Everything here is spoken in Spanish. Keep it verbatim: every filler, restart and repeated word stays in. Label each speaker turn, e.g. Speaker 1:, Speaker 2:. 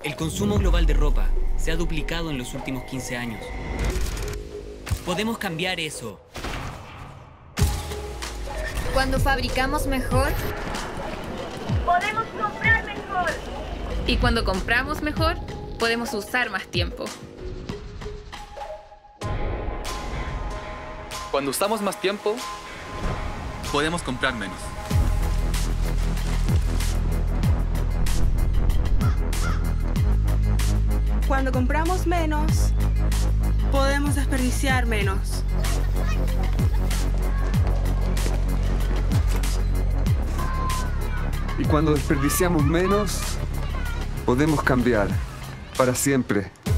Speaker 1: El consumo global de ropa se ha duplicado en los últimos quince años. Podemos cambiar eso.
Speaker 2: Cuando fabricamos mejor,
Speaker 3: podemos comprar mejor.
Speaker 4: Y cuando compramos mejor, podemos usar más tiempo.
Speaker 5: Cuando usamos más tiempo, podemos comprar menos.
Speaker 6: Cuando compramos menos, podemos desperdiciar menos.
Speaker 7: Y cuando desperdiciamos menos, podemos cambiar para siempre.